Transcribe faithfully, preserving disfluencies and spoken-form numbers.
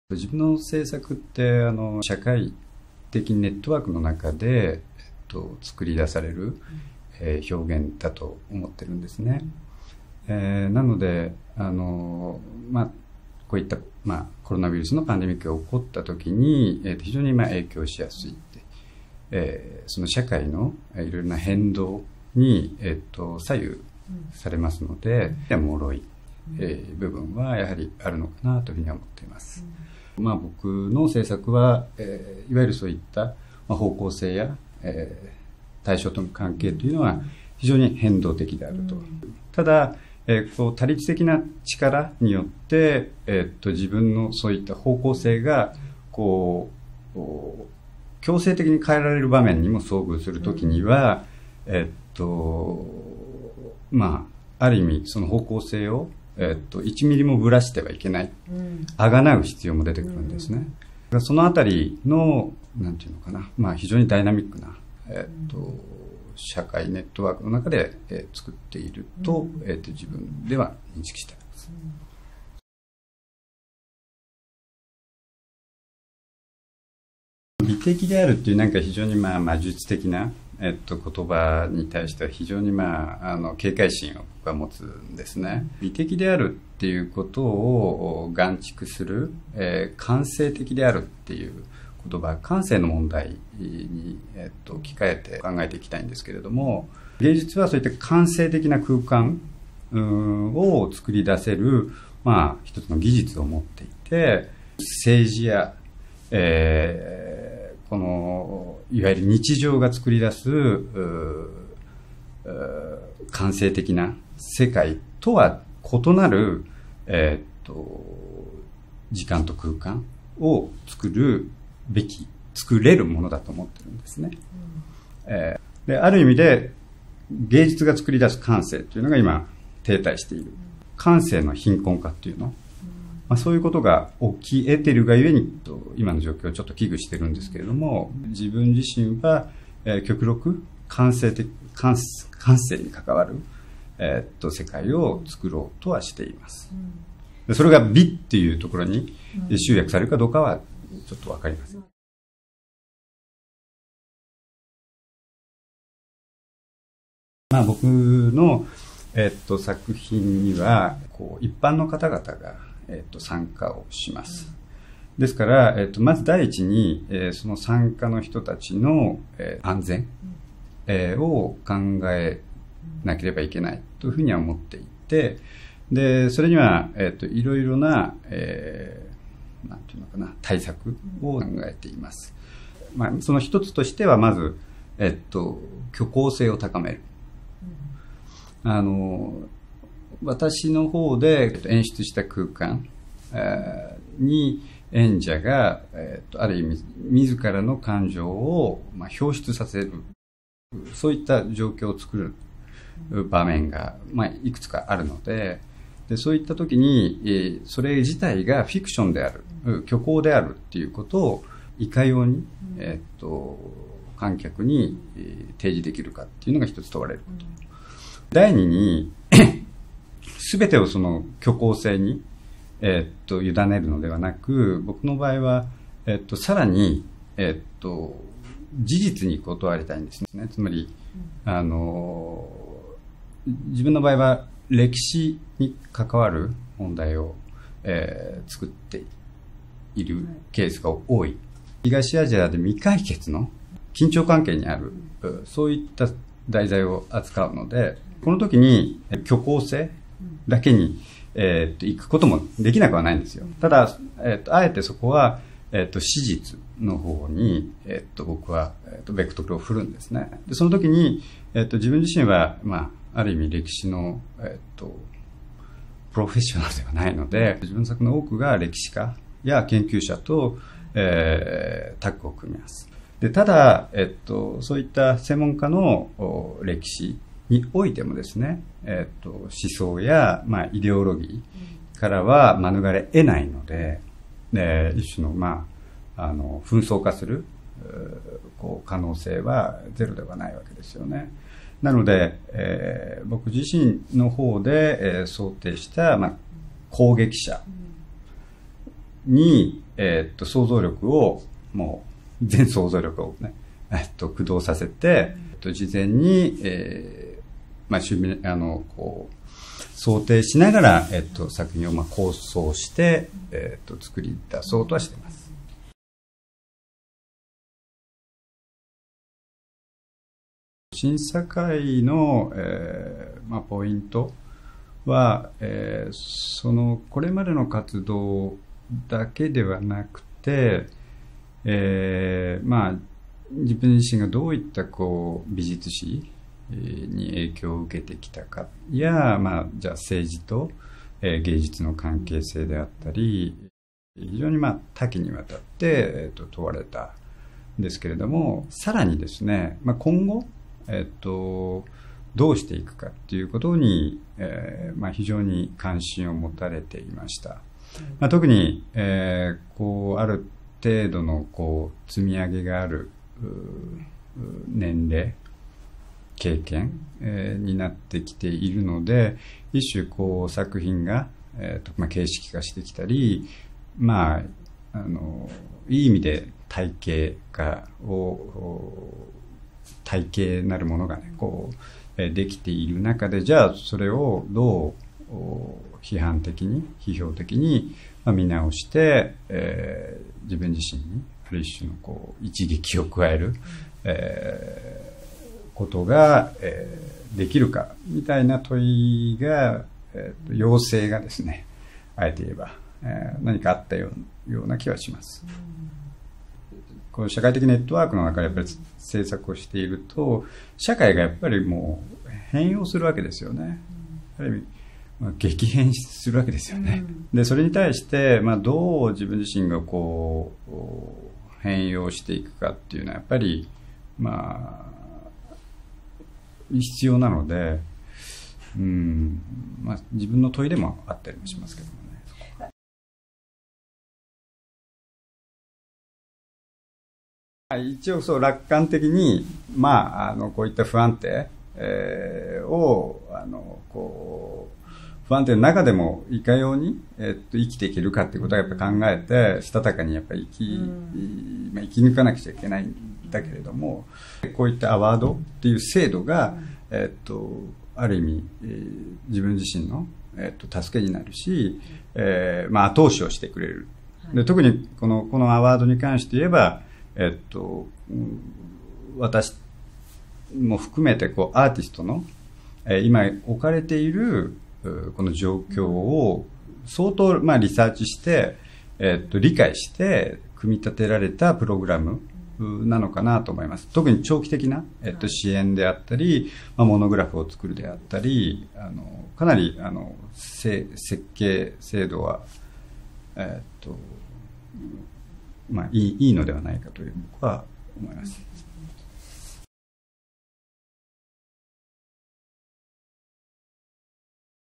自分の制作ってあの社会的ネットワークの中で、えっと、作り出される、うんえー、表現だと思ってるんですね。うんえー、なのであの、まあ、こういった、まあ、コロナウイルスのパンデミックが起こった時に、えー、非常にまあ影響しやすいって、えー、その社会のいろいろな変動に、えー、と左右されますので、うん、脆い、えー、部分はやはりあるのかなというふうに思っています。うんまあ、僕の制作は、えー、いわゆるそういった、まあ、方向性や、えー、対象との関係というのは非常に変動的であると。うん、ただ、えー、こう多律的な力によって、えー、っと自分のそういった方向性がこう強制的に変えられる場面にも遭遇するときには、うん、えー、っとまあある意味その方向性をえっと、いちミリもぶらしてはいけない。あがなう必要も出てくるんですね。うん、そのあたりの、なんていうのかな、まあ非常にダイナミックな、えっと、社会ネットワークの中で、えー、作っていると、うんえっと、自分では認識しています。うん、美的であるっていうなんか非常にまあ魔術的なえっと、言葉に対しては非常に、まあ、あの警戒心を僕は持つんですね。美的であるっていうことを眼蓄する、えー、感性的であるっていう言葉、感性の問題に、えっと、置き換えて考えていきたいんですけれども、芸術はそういった感性的な空間を作り出せる、まあ、一つの技術を持っていて、政治や、えーこのいわゆる日常が作り出す感性的な世界とは異なる、えー、っと時間と空間を作るべき作れるものだと思ってるんですね。うんえー、である意味で芸術が作り出す感性というのが今停滞している感性の貧困化っていうのまあ、そういうことが起き得ているがゆえに今の状況をちょっと危惧してるんですけれども自分自身は、えー、極力感性的 感, 感性に関わる、えー、っと世界を作ろうとはしています、うん、でそれが美っていうところに集約されるかどうかはちょっと分かりません、うんまあ、僕の、えー、っと作品にはこう一般の方々がえっと、参加をします。ですから、えっと、まず第一に、えー、その参加の人たちの、えー、安全、えー、を考えなければいけないというふうには思っていて、で、それには、えっと、いろいろな、えー、なんていうのかな、対策を考えています。まあ、その一つとしては、まず、えっと、虚構性を高める。あの、私の方で演出した空間に演者がある意味自らの感情を表出させるそういった状況を作る場面がいくつかあるので、でそういった時にそれ自体がフィクションである虚構であるっていうことをいかように、えっと、観客に提示できるかっていうのが一つ問われること。第二にすべてをその虚構性に、えー、っと委ねるのではなく、僕の場合は、えー、っとさらに、えー、っと事実に断りたいんですね。つまり、うん、あの自分の場合は歴史に関わる問題を、えー、作っているケースが多い。東アジアで未解決の緊張関係にある、うん、そういった題材を扱うので、この時に虚構性だけに、えー、っと行くこともできなくはないんですよ。ただ、えー、っとあえてそこは、えー、っと史実の方に、えー、っと僕は、えー、っとベクトルを振るんですね。でその時に、えー、っと自分自身は、まあ、ある意味歴史の、えー、っとプロフェッショナルではないので、自分の作の多くが歴史家や研究者と、えー、タッグを組みます。でただ、えー、っとそういった専門家の歴史においてもですね、えっと、思想や、まあ、イデオロギーからは免れ得ないので、で一種の、まあ、あの紛争化するこう可能性はゼロではないわけですよね。なので、えー、僕自身の方で、えー、想定した、まあ、攻撃者に、 えっと、想像力を、もう、全想像力をね、えっと、駆動させて、えっと、事前に、えー、まあ、シミュあの、こう、想定しながら、えっと、作品をまあ構想して、えっと、作り出そうとはしています。審査会の、えーまあ、ポイントは、えー、そのこれまでの活動だけではなくて、えーまあ、自分自身がどういったこう美術史に影響を受けてきたかや、まあ、じゃあ政治と、えー、芸術の関係性であったり、非常にまあ多岐にわたって、えー、と問われたんですけれども、さらにですね、まあ、今後えっと、どうしていくかっていうことに、えーまあ、非常に関心を持たれていました。まあ、特に、えー、こうある程度のこう積み上げがある年齢、経験、えー、になってきているので、一種こう作品が、えーとまあ、形式化してきたり、まあ、あのいい意味で体系化を体系なるものがね、こう、えできている中で、じゃあそれをどう批判的に、批評的に、まあ、見直して、えー、自分自身にある一種のこう一撃を加える、えー、ことが、えー、できるかみたいな問いが、えー、と要請がですね、あえて言えば、えー、何かあったよう、ような気はします。この社会的ネットワークの中でやっぱり政策をしていると、社会がやっぱりもう変容するわけですよね。ある意味、まあ、激変するわけですよね。で、それに対して、まあ、どう自分自身がこう、変容していくかっていうのはやっぱり、まあ、必要なので、うん、まあ、自分の問いでもあったりもしますけどもね。一応そう楽観的に、まあ、あのこういった不安定、えー、をあのこう不安定の中でもいかように、えー、っと生きていけるかっていうことはやっぱ考えて、したたかにやっぱり生き、まあ、生き抜かなくちゃいけないんだけれども、こういったアワードっていう制度が、えー、っとある意味、えー、自分自身の、えー、っと助けになるし、えーまあ、後押しをしてくれる。で、特にこのこのアワードに関して言えば、えっと、私も含めてこうアーティストの、えー、今置かれているこの状況を相当、まあ、リサーチして、えっと、理解して組み立てられたプログラムなのかなと思います。特に長期的な、えっと、支援であったり、まあ、モノグラフを作るであったり、あのかなりあの設計制度は、えっとまあ、いい、いいのではないかという僕は思います。